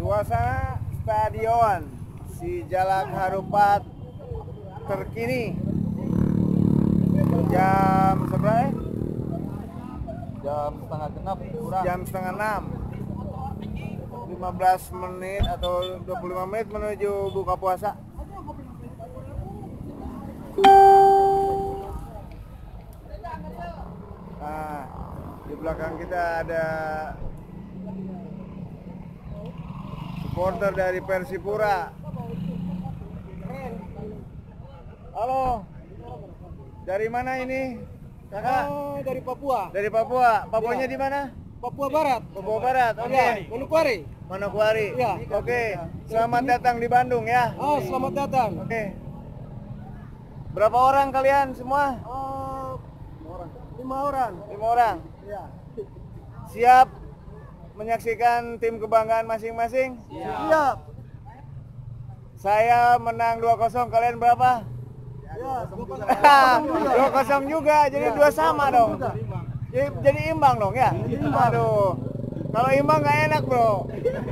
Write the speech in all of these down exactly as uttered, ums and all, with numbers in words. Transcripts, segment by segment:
Suasana stadion Si Jalak Harupat terkini jam seberapa? Jam setengah genap kurang. Jam setengah enam. lima belas menit atau dua puluh lima menit menuju buka puasa. Nah, di belakang kita ada supporter dari Persipura. Halo, dari mana ini, kakak? Oh, dari Papua. Dari Papua. Papuanya Ya. di mana? Papua Barat. Papua Barat. Oke. Okay. Manokwari. Manokwari. Ya. Oke. Okay. Selamat datang di Bandung ya. Oh, selamat datang. Oke. Okay. Berapa orang kalian semua? Oh, lima orang. Lima orang. Ya. Siap menyaksikan tim kebanggaan masing-masing? Siap. Siap. Saya menang dua kosong, kalian berapa? Ya, dua kosong juga, jadi dua sama dong. Jadi, jadi imbang dong ya? Aduh, kalau imbang nggak enak bro.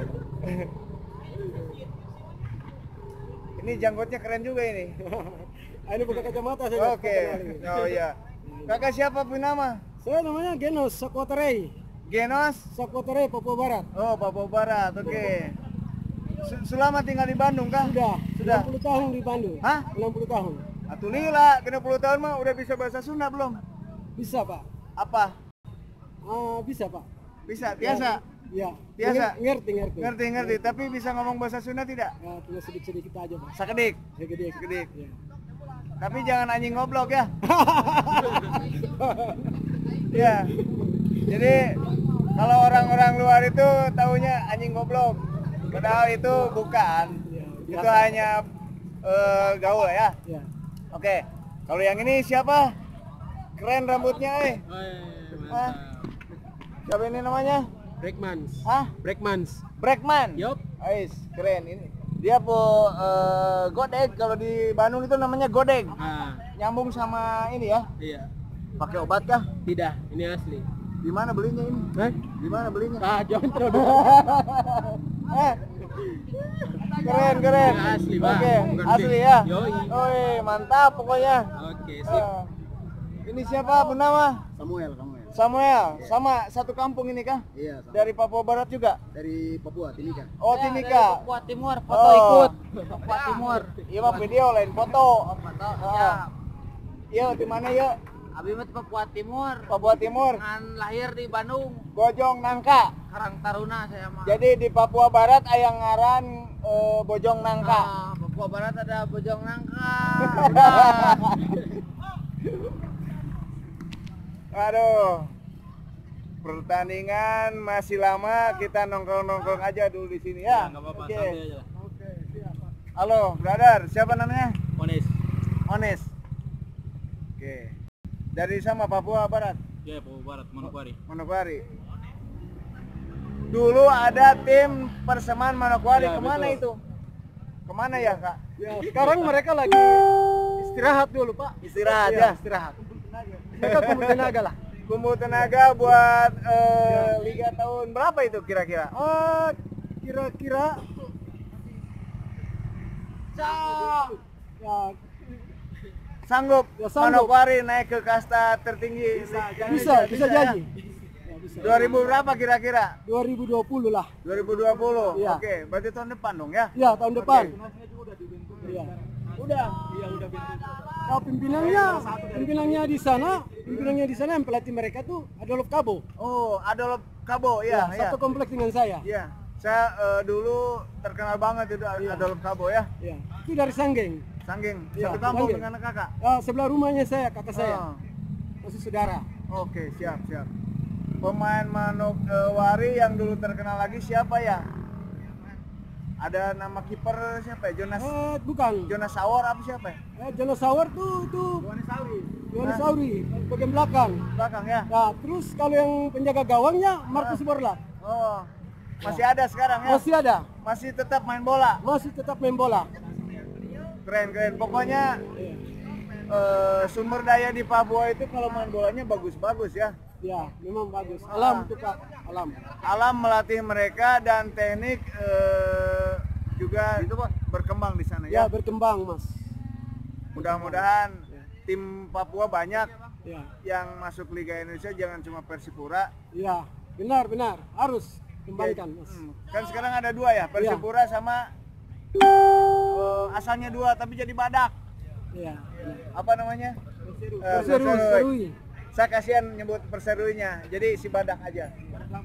Ini janggutnya keren juga ini. Ini bukan kacamata saya. Oke, oh iya. Kakak siapa pun nama? Saya namanya Genos Sakwaterei. Genos? Sakwaterei, Papua Barat. Oh, Papua Barat, oke. Okay. Selama tinggal di Bandung kah? Sudah. Sudah. enam puluh tahun di Bandung. Hah? enam puluh tahun. Atuh lila, kena puluh tahun mah udah bisa bahasa Sunda belum? Bisa, Pak. Apa? Ah, bisa, Pak. Bisa, biasa. Ya. Biasa. Ngerti, ngerti. Ngerti, ngerti, tapi bisa ngomong bahasa Sunda tidak? Ya, cuma sedikit-sedikit aja, Pak. Sakedik. Sedikit. Sakedik. Ya. Tapi jangan anjing ngoblok ya. Ya. Jadi kalau orang-orang luar itu taunya anjing goblok. Padahal itu bukan. Ya, Itu biasa. hanya uh, gaul ya. Ya. Oke. Kalau yang ini siapa? Keren rambutnya eh. Hah? Siapa ini namanya? Breakmans. Hah? Breakmans. Breakman. Yup. Ais, keren ini. Dia po uh, godeg, kalau di Bandung itu namanya godeg. Ah, Nyambung sama ini ya. iya. Pakai obat kah? Tidak, ini asli. Di mana belinya ini? Hah? Di mana belinya? Ah, jontro. Eh, keren keren. Ini asli, Bang. Oke, Bukan asli fake. ya. Yoi. Oi, mantap pokoknya. Oke, Eh, ini siapa pun nama? Samuel, Samuel. Samuel, sama satu kampung ini kah? Iya, sama. Dari Papua Barat juga? Dari Papua, Timika. Oh, Timika. Papua Timur, foto Oh. ikut. Papua Timur. Iya mah video lain foto. Foto. Oh. Ya. Iya, di mana yuk? Abi mah di Papua Timur. Papua Timur. Ngan lahir di Bandung. Bojong Nangka. Karang Taruna saya mah. Jadi di Papua Barat aya ngaran eh, Bojong Nangka. Nah, Papua Barat ada Bojong Nangka. Aduh. Pertandingan masih lama, kita nongkrong-nongkrong aja dulu di sini ya. Enggak apa-apa, Oke. santai aja lah. Oke, siap. Halo, brother, siapa namanya? Ones. Ones. Oke. Dari sama Papua Barat, Ya, Papua Barat, Manokwari. Manokwari. Dulu ada tim Perseman Manokwari, Ya, kemana betul. itu? Kemana ya kak? Ya, sekarang mereka lagi istirahat dulu, Pak. Istirahat Iya, ya? istirahat. Mereka kumpul tenaga lah. Kumpul tenaga buat eh, liga tahun berapa itu kira-kira? Oh, kira-kira ya, Sanggup, Ya, sanggup. Manokwari naik ke kasta tertinggi bisa, Indonesia, bisa ya? jadi. Ya, bisa. dua ribu berapa kira-kira? dua ribu dua puluh lah. dua ribu dua puluh. Iya. Oke, berarti tahun depan dong ya? Iya, tahun depan. Oke. Iya. Udah. Iya, udah Nah, pimpinannya, pimpinannya di sana, pimpinannya di sana yang pelatih mereka tuh Adolf Kabo. Oh, Adolf Kabo ya, ya. Satu kompleks dengan saya. Iya. Saya eh, dulu terkenal banget itu Iya. Adolf Kabo ya. Iya. Itu dari Sanggeng. Sanggeng, Iya, satu kampung Sanggeng. dengan kakak. Ah, sebelah rumahnya saya, kakak saya. Oh. Masih saudara. Oke, siap, siap. Pemain Manokwari yang dulu terkenal lagi siapa ya? Ada nama kiper siapa ya? Jonas Eh, bukan. Jonas Sawor apa siapa ya? Eh, Jonas Sauer tuh tuh Jonas Sauri. Yohanes Sauri, bagian belakang. Belakang ya? Nah, terus kalau yang penjaga gawangnya Marcus Borla. Oh. Masih ada sekarang ya? Masih ada, Masih tetap main bola. masih tetap main bola. Keren, keren. Pokoknya Iya. eh, sumber daya di Papua itu kalau main bolanya bagus-bagus ya. Ya, memang bagus. Alam tuh Pak, alam. Alam melatih mereka dan teknik eh, juga berkembang di sana Ya, ya. berkembang Mas. Mudah-mudahan tim Papua banyak Ya, yang masuk Liga Indonesia, jangan cuma Persipura. ya, benar benar harus kembangkan Mas. Hmm, Kan sekarang ada dua ya, Persipura sama eh, asalnya dua tapi jadi badak. Ya, benar. Apa namanya? Eh, Perseru, Perserui. Perserui. Saya kasihan nyebut perseruinya, jadi si badak aja.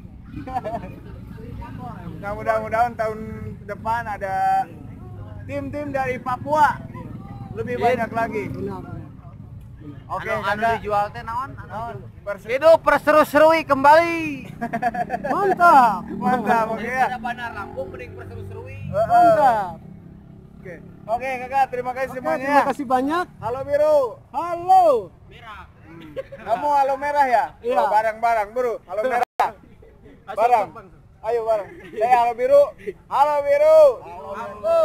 Nah, mudah-mudahan tahun depan ada tim-tim dari Papua lebih banyak lagi. Benar. benar. Oke, anu, anu Kakak. dijual teh naon? Naon? Perse- Hidup perseru-serui kembali. Mantap. Mantap, oke ya. Ada banar Lampung mending perseru-serui. Heeh. Mantap. Oke, oke Kakak, terima kasih Oke, semuanya. terima kasih banyak. Halo Biru. Halo. Kamu halo merah ya? Iya. Oh, bareng-bareng, Bro. Halo merah. Bareng. Ayo bareng. Saya halo Biru. Halo Biru. Halo.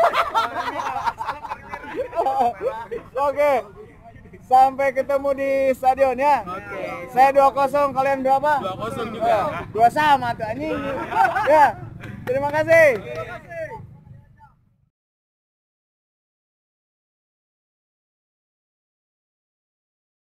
Oke. Sampai ketemu di stadion ya. Oke. Saya dua kosong, kalian berapa? dua kosong juga. Dua sama tuh anjing. Ya. Terima kasih.